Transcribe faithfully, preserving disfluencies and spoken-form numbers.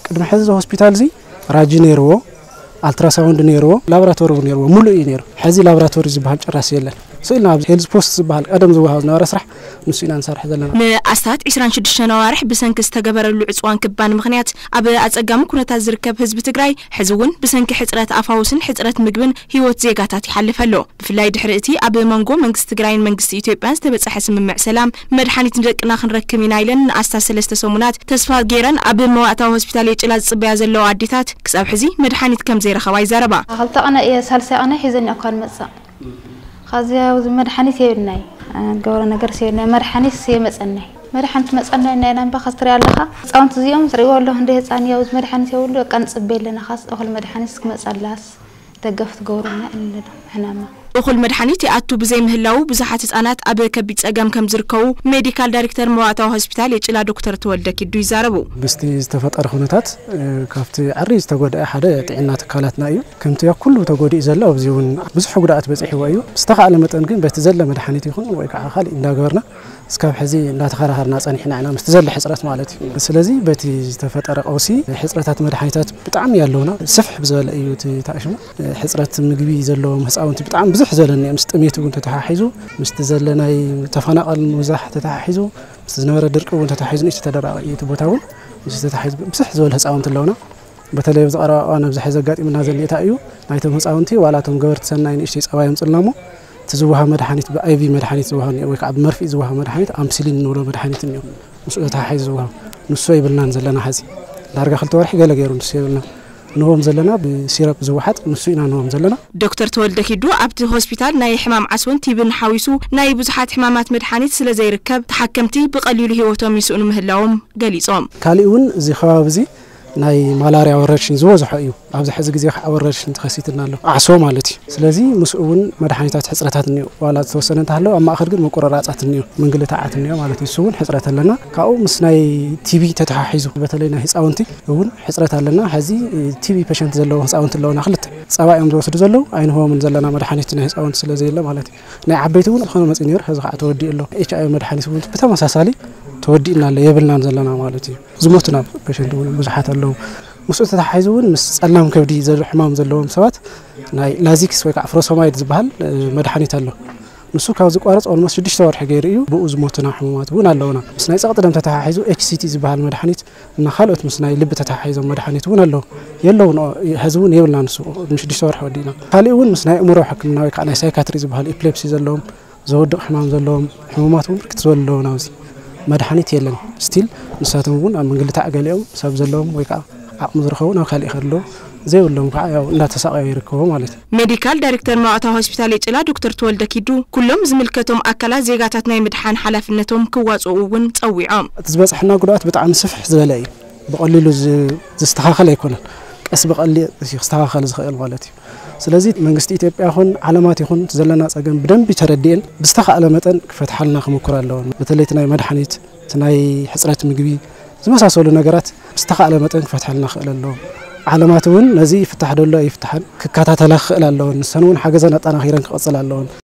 قدم حزب هوسبيتال زي راجي نيرو التراساوند نيرو لابراتوري نيرو ملؤ نيرو حزي لابراتوري زبال ጭራስ የለን سئلنا هيلز بوست زبال قدم زوهاو نبر سرح نسينا نسرح ዘለና مؤسسات عشرين وشدة نوارح بسنك استجبرلو عصوان كبان مخنيات اب اصقام كونتا زركب حزب تግራይ حزون بسنك حصرات افاوسن حصرات مግብን ህይወት ዜጋታት ይحلفሎ بفلاي ድሕርቲ اب መንጎ መንግስት ትግራይን መንግስት ኢትዮጵያን ዝተበጽሐ ስምምዕ ሰላም መድኃኒት ንደቅና ክንረክብ ኢና ኢለን አስታ ሰለስተ ሰሙናት ተስፋ ገይረን اب መዋዕታዊ ሆስፒታል የጭላዝ ጽበያ ዘለው አዲታት ክሳብ ሕዚ መድኃኒት ከም ዘይረኸባ ይዛረባ خلطقنا انا سالسه انا حزن اكون مصا خازيا مدحانيت يبناي غور ነገር ሲየና መድኃኒት ሲመጽናይ መድኃኒት መጽናይ እና እናን በخستر ያለኻ ጻውንት ዝዮም ዝሪው አለ እንደ ህፃን ያው መድኃኒት ይውሉ ቀንጽበልና خاص እخل መድኃኒት ከመጻላስ ተገፍት ገውርና እንደ ህናማ እخل መድኃኒት ያአቱ በዘይ ምህላው ብዙሓት ህፃናት አበ ከቢት ጸጋም ከም ዝርከው ሜዲካል ዳይሬክተር መዋዕታዊ ሆስፒታል የጭላ ዶክተር ተወልደ ኪዱ ይዛረቡ ብስቲ ዝተፈጠረ ሁነታት ካፍቲ ዓሪ ዝተጎደአ ሓደ ጥዕና ተካላትና እዩ ከምቲ ያ ኩሉ ተጎዲእ ዘሎ ኣብዚውን ብዙሕ ጉዳት በጽሕዎ እዩ ዝተኻለ መጠን ግን በቲ ዘለ መድኃኒት ይኹን ወይ ከዓ खाሊ እንዳገበርና እስካብ ሕዚ እንዳተኸራኸርና ጸኒሕና ኢና ምስ ዘለ ሕጽረት ማለት እዩ ስለዚህ በቲ ዝተፈጠረ ቀውሲ ሕጽረታት መድኃኒታት ብጣዕሚ ያለውና ስፍሕ ብዘለ እዩ ተኣሽሙ ሕጽረት ምግቢ ዘለዎም ህፃውንቲ ብጣዕሚ ብዙሕ ዘለኒ ምስ ጥሜቱ ግን ተተሓሒዙ ምስ ዘለናይ ተፈናቀል ሙዛሕ ተተሓሒዙ ምስ ዝነበረ ድርቅ እውን ተተሓሒዙ ንእሽተ ተደራቀ እዩ ቦታውን ምስ ተተሓሒዙ ብዙሕ ዝበለ ህፃውንቲ ኣለውና በተለይ ዝቀረባ ኣነ ብዙሕ ዘጋጢምና ዘልየታ እዩ ናይቶም ህፃውንቲ ዋላቶም ገበርቲ ሰናይ ንእሽተ ጸባዮም ጽላሞ تزوها مدحانيت بأيفي مدحانيت زوها ويكعب مرفي زوها مدحانيت أمثلين نورو مدحانيت اليوم مسؤولة حيز زوها نسوي بلنا نزلنا حزي لارجع خلت ورحي قال جيرو نسوي بلنا نوم زلنا بسيرب زوحات نسوينا نوم زلنا دكتور تولد كيدو عبد هوسبيتال ناي حمام عسون تيبن حاويسو ناي بزحات حمامات مدحانيت سلا زي ركب تحكمتي بقليل هيوتهم يسؤون مهلاهم قاليصوم كاليون زي خوابزي ناي مالاريا ورشن زوزح እዩ ኣብዚ ሕዚ ግዜ ወረርሽን ተኸሲትና ኣሎ ኣዕሶ ማለት እዩ ስለዚህ መስኡውን መድኃኒታት ሕጽረታት ነው ዋላ ተወሰነ እንታለው ኣብ ማእኸል ግን መቆራራጻት ነው መንግልታዓት ነው ማለት እዩ ሱውን ሕጽረት ኣለና ካኡ ምስ ናይ ቲቪ ተተሓሒዙ በተለይ ናይ ህፃውንቲ እውን ሕጽረት ኣለና ሕዚ ቲቪ ፔሸንት ዘለዎ ህፃውንቲ ኣለውና ክልተ ጸባዮም ዝወስዱ ዘለው ኣይንሆም ዘለና መድኃኒት ናይ ህፃውንቲ ስለ ዘይለ ማለት እዩ ናይ ዓበይቲ እውን ዝኾነ መጽ ነይር ሕዚ ከዓ ተወዲ ኣሎ ኤች አይ ቪ መድኃኒት እውን በተመሳሳሊ ተወዲእና ኣሎ የብልናን ዘለና ማለት እዩ ዝሞቱና ፔሸንት እውን ብዙሓት ኣለው مسؤول تحيزون مس سلام كبدي زي حمام زلهم سوات ناي لازيكس ويك عفروسومايد زبال مدحانيت الله نسو كاوز قارص اولموست شدش تور حغيريو بوز موتنا حمامات ون اللهنا مس ناي صقدم تتحيزو اتش سي تي زبال مدحانيت ان خالوت مس ناي لب تتحيزو مدحانيت ون الله يلو هزون يبلنا نسو شدش تور حودينا خالي ون مس ناي امرو حكمنا ويك ناي سايكاتري زبال ابليبسي زلهم زودق حمام زلهم حمامات بركت زلهم ناوزي مدحانيت يلن ستيل نساتهم ون منغلتا اغليهم سب زلهم ويك عقم زرخون خالي خلو زي ولهم كع ያው እንዳተሳቀዩ ይርከው ማለት ሜዲካል ዳይሬክተር መዋዕታዊ ሆስፒታል የጭላ ዶክተር ተወልደ ኪዱ ኩሎም ዝምልከቶም አካላት ዜጋታት ናይ ምድሓን ሓላፍነቶም ክዋጽኡውን ጸዊዖም ትዝበጽሕና ጉዳት በጣም ስፍሕ ዝበለ እዩ በቀሊሉ ዝስተኻኸለ አይኮነን ቀስ በቀሊ ይስተኻኸለ ዝኽእል ማለት እዩ ስለዚህ መንግስት ኢትዮጵያ ሆን ዓለማት ይሁን ዘለና ጸገም በደንብ ተረድየን ብስተኻለ መጠን ክፈትሐልና ክምኩር ኣለዎ በተለይ ናይ መድኃኒት ናይ ሕጽረት ምግቢ ዝመሳሰሉ ነገራት استخاله متن فتحلنا خلالو علاماتون نزي فتح دولة يفتحن ككاتاتلا خلالو نسنون حاجة زنا طنا خيرن قصلالو